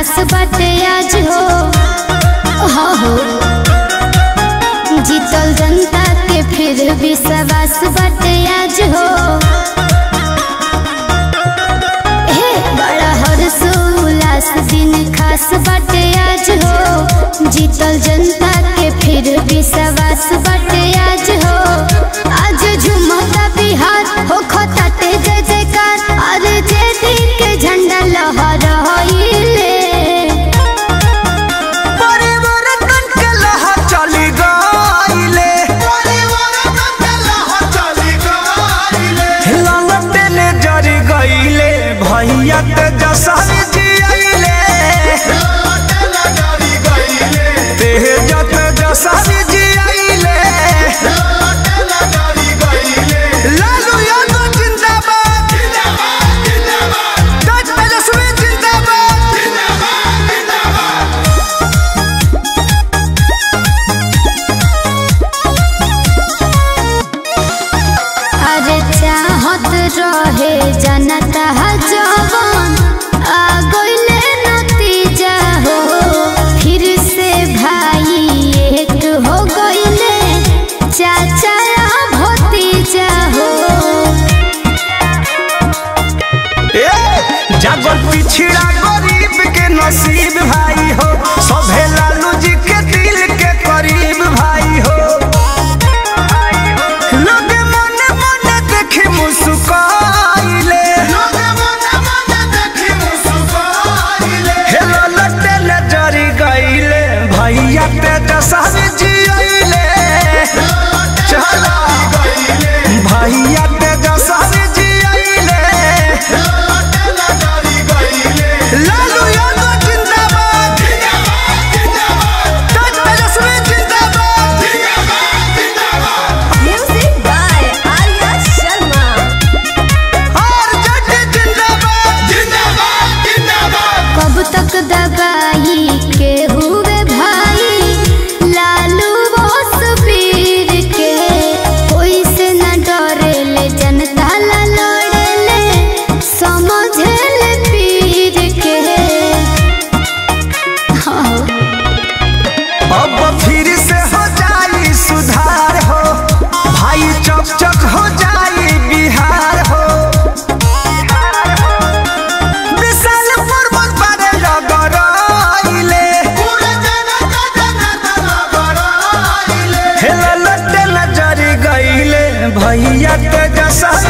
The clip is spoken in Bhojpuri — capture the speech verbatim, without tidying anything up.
खास बाटे आज हो हाँ हो जीतल जनता के फिर विश्वास बाटे आज हो हे बड़ा हर्ष उल्लास दिन खास बाटे आज हो जीतल जनता के फिर विश्वास बाटे आज हो आज झुमता बिहार हो खताते जय जयकार अरे जय दी के झंडा लहराइले भैया तेजस्वी जी आइले तेज तेजस्वी जी आइले लालू यादव जिंदाबाद तेज तेजस्वी जिंदाबाद अरे चाहत रहे जनता जवान आ गइले नतीजा हो फिर से भाई एक हो गइले चाचा भतीजा हो जागल पिछड़ा गरीब के नसीब भाई हो सभे लालू जी के दिल के करीब भाई हो लोग मन मन देखे मुस्काइले भैया तेजस्वी जी आइले चला भैया तेजस्वी जी आइले लालू यादव जिंदाबाद तेज तेजस्वी जिंदाबाद म्यूजिक बाय आर्या शर्मा और जट जिंदाबाद जिंदाबाद जिंदाबाद कब तक दबाई के हुए लालू बोस पीर के कोई से न डरेले जनता ला लड़ेले समझेले पीर के हाँ। अब फिर से हो जाई सुधार हो भाई चक चक हो जाई बिहार हो विशाल पर्वत पर लगराइले हेला लट्टे नजर गइले भैया तेजस्वी